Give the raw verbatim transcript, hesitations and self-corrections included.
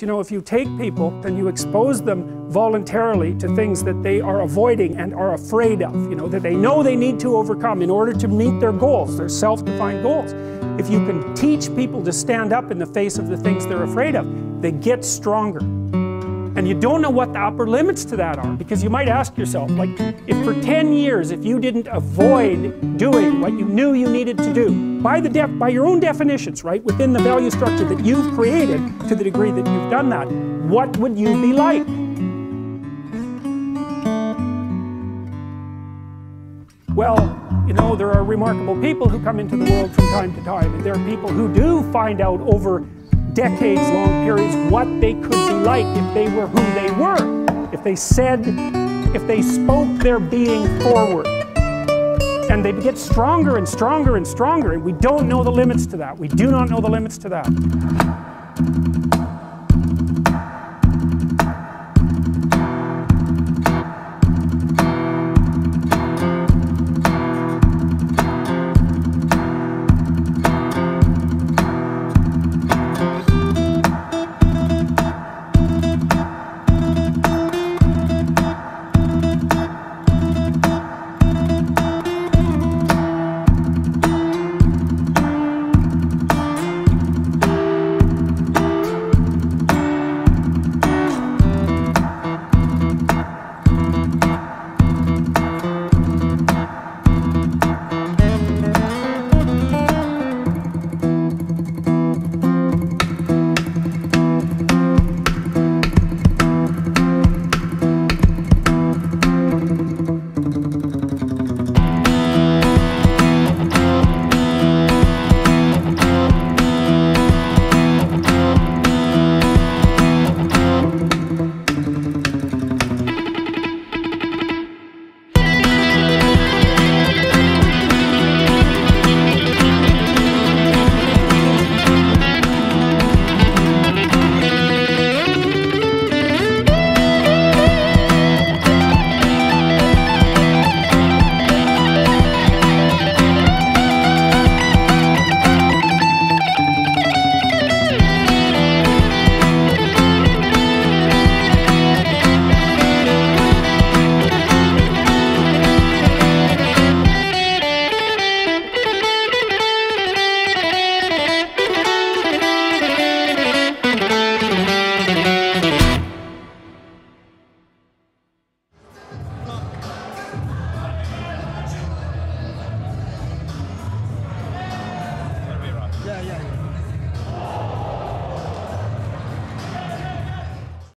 you know, if you take people and you expose them voluntarily to things that they are avoiding and are afraid of, you know, that they know they need to overcome in order to meet their goals, their self-defined goals. If you can teach people to stand up in the face of the things they're afraid of, they get stronger. And you don't know what the upper limits to that are, because you might ask yourself, like, if for ten years, if you didn't avoid doing what you knew you needed to do, by, the def by your own definitions, right, within the value structure that you've created, to the degree that you've done that, what would you be like? Well, you know, there are remarkable people who come into the world from time to time, and there are people who do find out over decades-long periods what they could be like if they were who they were, if they said, if they spoke their being forward. And they get stronger and stronger and stronger, and we don't know the limits to that. We do not know the limits to that.